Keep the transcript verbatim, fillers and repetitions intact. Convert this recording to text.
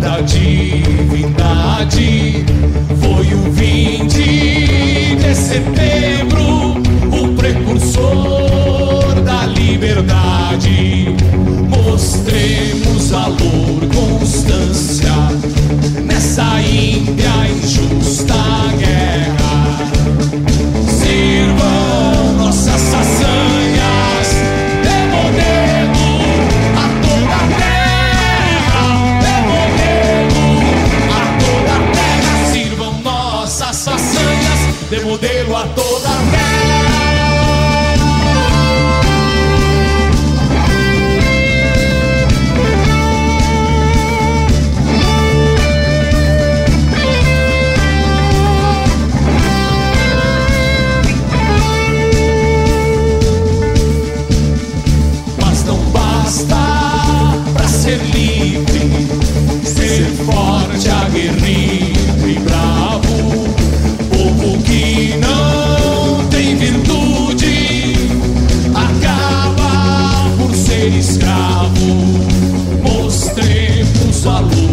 da divindade. Foi o vinte de setembro, o precursor da liberdade. Mostremos valor, constância nessa Índia injusta guerra. Sirvam nossas façanhas de modelo a toda a terra, de modelo a toda a terra. Sirvam nossas façanhas de modelo a toda a terra. Ser livre, ser forte, aguerrido e bravo. Povo que não tem virtude acaba por ser escravo. Mostremos valor,